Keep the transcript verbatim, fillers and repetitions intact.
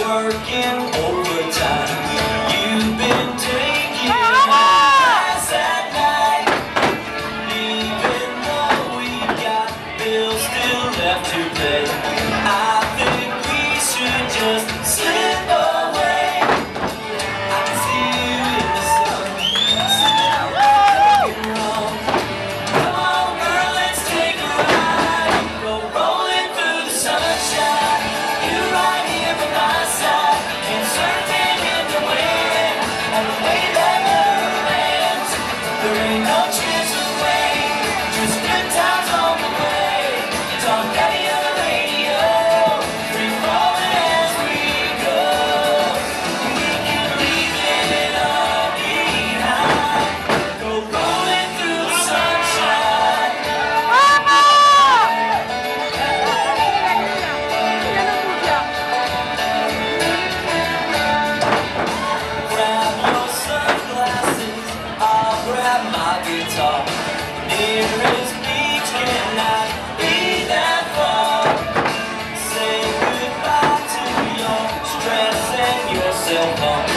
working overtime. You've been taking nights at night. Even though we've got bills still left to pay, I think we should just slip away. I can see you in the sun, sitting out there looking wrong. Come on, girl, let's take a ride. Go rolling through the sunshine. You right here by my side, and certain in the wind, on the way that never ends. There ain't no chance of waiting, just good times on the way. Talk daddy on the radio, free falling as we go. We can leave it all behind. Go rolling through the sunshine. Grab your sunglasses, I'll grab my guitar. Nearest beach cannot be that far. Say goodbye to your stress and your cell phone.